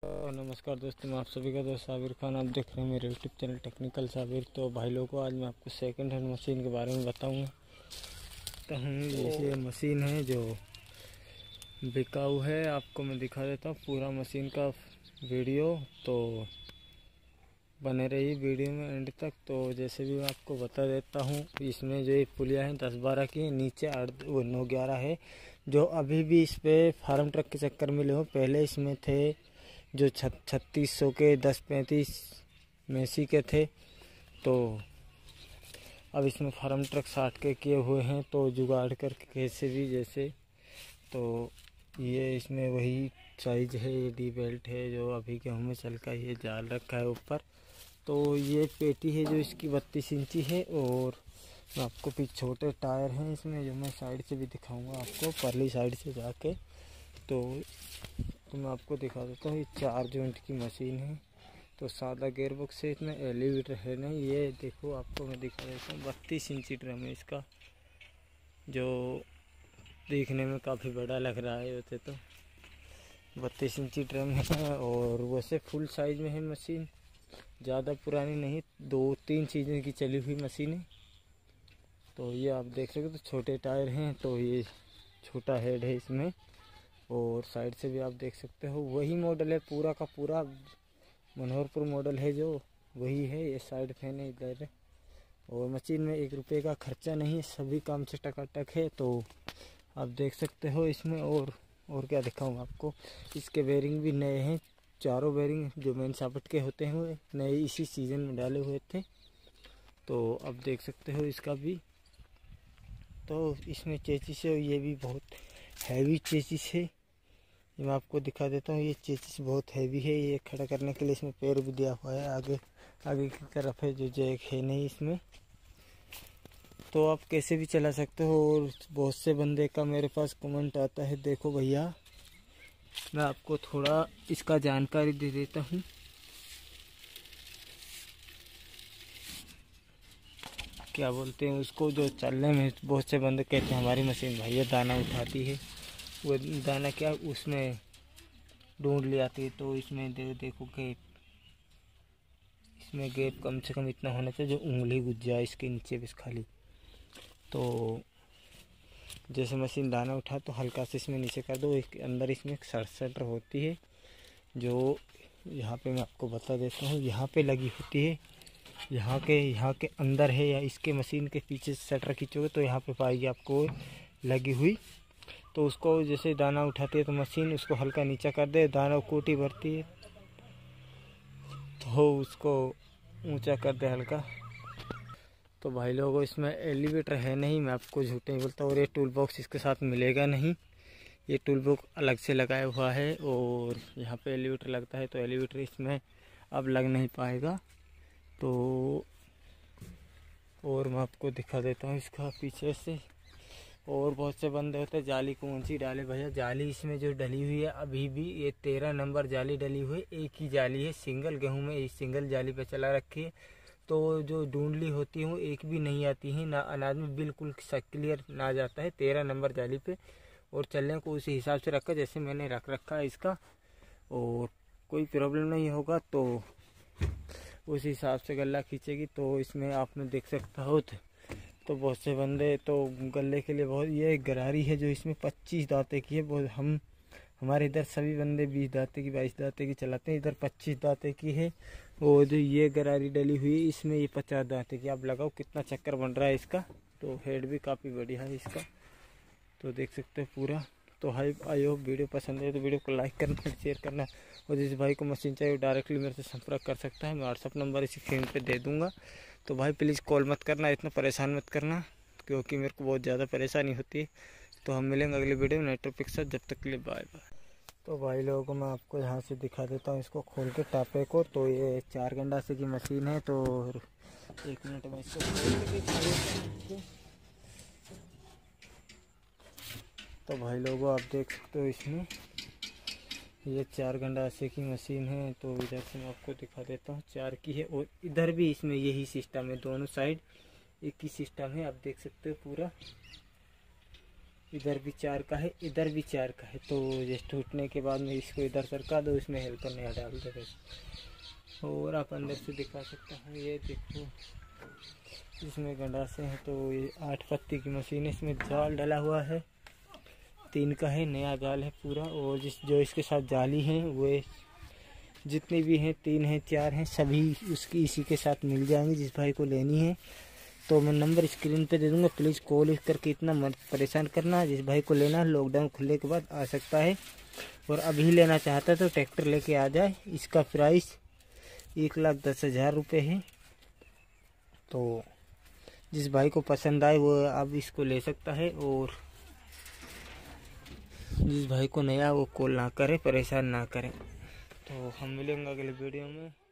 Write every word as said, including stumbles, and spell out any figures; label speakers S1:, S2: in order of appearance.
S1: नमस्कार दोस्तों, मैं आप सभी का दोस्त साबिर खान। आप देख रहे हैं मेरे यूट्यूब चैनल टेक्निकल साबिर। तो भाई लोगों को आज मैं आपको सेकंड हैंड मशीन के बारे में बताऊंगा। तो हम ये मशीन है जो बिकाऊ है, आपको मैं दिखा देता हूँ पूरा मशीन का वीडियो। तो बने रही वीडियो में एंड तक। तो जैसे भी मैं आपको बता देता हूँ, इसमें जो ये पुलिया है दस बारह की, नीचे आठ वो नौ ग्यारह है, जो अभी भी इस पर फार्म ट्रक के चक्कर में ले हो। पहले इसमें थे जो छत्तीस सौ के दस पैंतीस मेसी के थे, तो अब इसमें फार्म ट्रक साठ के किए हुए हैं। तो जुगाड़ करके कैसे भी जैसे, तो ये इसमें वही साइज है, ये डी बेल्ट है जो अभी गेहूँ में चल का ये जाल रखा है ऊपर। तो ये पेटी है जो इसकी बत्तीस इंची है। और मैं आपको पीछे छोटे टायर हैं इसमें, जो मैं साइड से भी दिखाऊंगा आपको, परली साइड से जाके। तो तो मैं आपको दिखा देता हूँ, ये चार जॉइंट की मशीन है। तो सादा गेयर बॉक्स है, इसमें एलिवेटर है नहीं। ये देखो आपको मैं दिखा देता हूँ, बत्तीस इंची ड्रम है इसका, जो देखने में काफ़ी बड़ा लग रहा है वैसे तो। बत्तीस इंची ड्रम है और वैसे फुल साइज में है मशीन, ज़्यादा पुरानी नहीं, दो तीन चीज़ों की चली हुई मशीन है। तो ये आप देख सकते हो, तो छोटे टायर हैं, तो ये छोटा हेड है इसमें। और साइड से भी आप देख सकते हो, वही मॉडल है, पूरा का पूरा मनोहरपुर मॉडल है जो वही है। ये साइड फैन है इधर। और मशीन में एक रुपये का खर्चा नहीं है, सभी काम से टकाटक है। तो आप देख सकते हो इसमें। और और क्या दिखाऊँ आपको, इसके बेरिंग भी नए हैं, चारों बेरिंग जो मेन सापट के होते हैं वो नए इसी सीज़न में डाले हुए थे। तो अब देख सकते हो इसका भी। तो इसमें चेचिस है, ये भी बहुत हैवी चेचिस है। मैं आपको दिखा देता हूँ, ये चेचिस बहुत हैवी है। ये खड़ा करने के लिए इसमें पैर भी दिया हुआ है, आगे आगे की तरफ है, जो जैक है नहीं इसमें। तो आप कैसे भी चला सकते हो। और बहुत से बंदे का मेरे पास कमेंट आता है, देखो भैया मैं आपको थोड़ा इसका जानकारी दे देता हूँ। क्या बोलते हैं उसको, जो चलने में बहुत से बंदे कहते हैं हमारी मशीन भैया दाना उठाती है। वो दाना क्या उसमें ढूंढ ले आती है। तो इसमें दे, देखो गैप, इसमें गैप कम से कम इतना होना चाहिए जो उंगली घुस जाए इसके नीचे बस खाली। तो जैसे मशीन दाना उठा तो हल्का से इसमें नीचे कर दो, एक अंदर इसमें एक सड़सटर होती है, जो यहाँ पे मैं आपको बता देता हूँ, यहाँ पे लगी होती है। यहाँ के यहाँ के अंदर है, या इसके मशीन के पीछे शटर खींचोगे तो यहाँ पे पाएगी आपको लगी हुई। तो उसको जैसे दाना उठाती है तो मशीन उसको हल्का नीचा कर दे, दाना कोटी भरती है तो उसको ऊंचा कर दे हल्का। तो भाई लोगों इसमें एलिवेटर है नहीं, मैं आपको झूठ नहीं बोलता। और ये टूल बॉक्स इसके साथ मिलेगा नहीं, ये टूल बॉक्स अलग से लगाया हुआ है। और यहाँ पे एलिवेटर लगता है, तो एलिवेटर इसमें अब लग नहीं पाएगा। तो और मैं आपको दिखा देता हूँ इसका पीछे से। और बहुत से बंदे होते हैं जाली कौन सी डाले भैया, जाली इसमें जो डली हुई है अभी भी ये तेरह नंबर जाली डली हुई है। एक ही जाली है, सिंगल गेहूं में इस सिंगल जाली पे चला रखी है। तो जो ढूंढली होती है वो एक भी नहीं आती है ना, अनाज में बिल्कुल क्लियर ना जाता है तेरह नंबर जाली पे। और चलने को उसी हिसाब से रखा जैसे मैंने रख रखा है इसका, और कोई प्रॉब्लम नहीं होगा। तो उस हिसाब से गला खींचेगी। तो इसमें आपने देख सकता हो, तो बहुत से बंदे तो गले के लिए बहुत, ये गरारी है जो इसमें पच्चीस दांते की है। बहुत हम हमारे इधर सभी बंदे बीस दांते की बाईस दांते की चलाते हैं, इधर पच्चीस दांते की है। और जो ये गरारी डली हुई है इसमें ये पचास दांते की। आप लगाओ कितना चक्कर बन रहा है इसका। तो हेड भी काफ़ी बढ़िया है इसका, तो देख सकते हो पूरा। तो हाई आई होप वीडियो पसंद है तो वीडियो को लाइक करना, शेयर करना। और जिस भाई को मशीन चाहिए वो डायरेक्टली मेरे से संपर्क कर सकता है, मैं व्हाट्सअप नंबर इसी स्क्रीन पे दे दूंगा। तो भाई प्लीज़ कॉल मत करना, इतना परेशान मत करना, क्योंकि मेरे को बहुत ज़्यादा परेशानी होती है। तो हम मिलेंगे अगले वीडियो में नेटवर्क के साथ, जब तक के लिए बाय बाय। तो भाई लोगों को मैं आपको यहाँ से दिखा देता हूँ इसको खोल के टापे को। तो ये चार गंडासे की मशीन है। तो एक मिनट में इसको खोल के, तो भाई लोगों आप देख सकते हो इसमें ये चार गंडासे की मशीन है। तो इधर से मैं आपको दिखा देता हूँ, चार की है। और इधर भी इसमें यही सिस्टम है, दोनों साइड एक ही सिस्टम है। आप देख सकते हो पूरा इधर भी चार का है, इधर भी चार का है। तो जस्ट टूटने के बाद में इसको इधर सरका दो, इसमें हेल्पर नया डाल दो बस। और आप अंदर से दिखा सकते हैं, ये देखो इसमें गंडासे हैं। तो ये आठ पत्ती की मशीन है, इसमें जाल डला हुआ है, तीन का है, नया जाल है पूरा। और जिस जो इसके साथ जाली हैं वे जितनी भी हैं, तीन हैं चार हैं, सभी उसकी इसी के साथ मिल जाएंगी। जिस भाई को लेनी है तो मैं नंबर स्क्रीन पे दे दूंगा, प्लीज़ कॉल करके इतना मत परेशान करना। जिस भाई को लेना है लॉकडाउन खुलने के बाद आ सकता है, और अभी लेना चाहता है तो ट्रैक्टर लेके आ जाए। इसका प्राइस एक लाख दस हज़ार रुपये है। तो जिस भाई को पसंद आए वो अब इसको ले सकता है, और जिस भाई को नया वो कॉल ना करे, परेशान ना करें। तो हम मिलेंगे अगले वीडियो में।